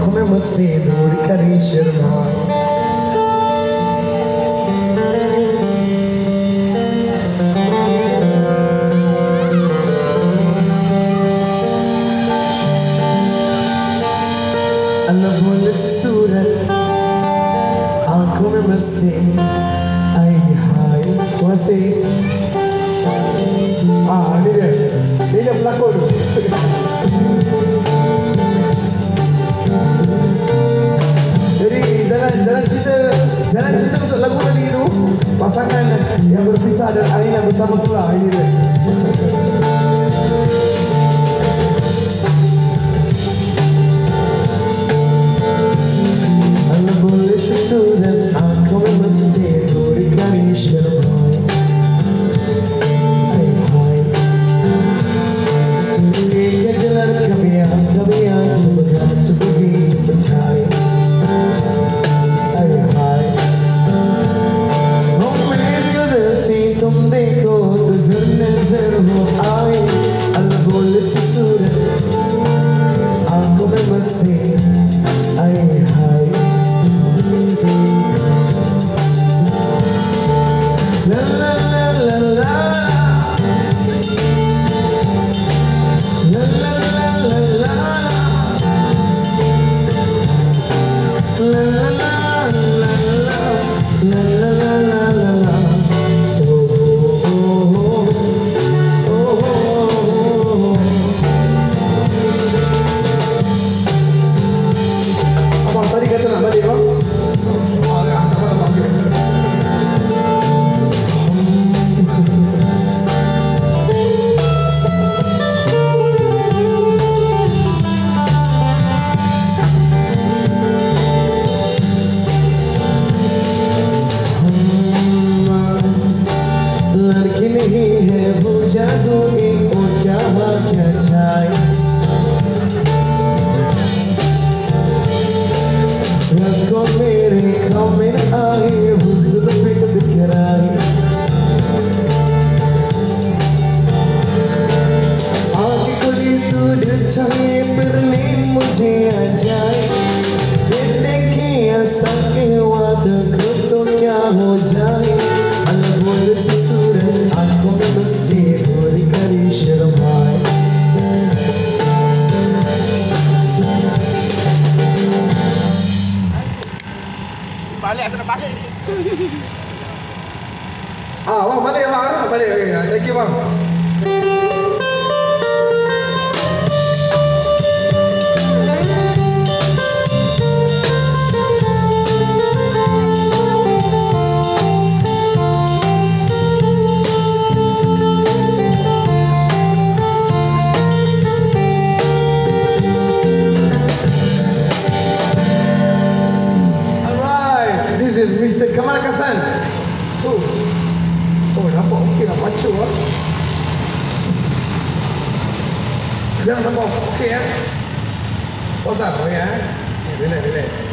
आंखों में मस्ती दूर करी शर्मा अल्लाह बोले सूरत आंखों में मस्ती आई हाय cuma sih ini dia pelakon jadi jalan cerita untuk lagu tadi itu pasangan yang berpisah dan akhirnya bersama sula ini dia. Surat aku mesti berikan isyarat. Hai hai, ini jalan kami coba percaya. Hai hai, oh मेरे रसी तुम देखो तो नजर हो आए. Allah boleh surat aku mesti hai hai. La la la la la la la la la la la la la la la la. Abang tadi kata nak balik bang? लड़की नहीं है वो जादूनी वो क्या चाहे रखो मेरे खाओ में आए वो जुल्फे बिखराए आगे कोई तू दिल चाहे फिर नींद मुझे आ जाए देखे ऐसा के हुआ तो क्या हो जाए Allah boleh sesurat aku mesti berikan isyarat. Balik atau nak balik? Bang balik bang, balik. Okay. Thank you bang. Mr. Kamal Kasan. Nampak okey lah, macho lah. Jangan nampak okey ya. Pause up, okey ya. Relax.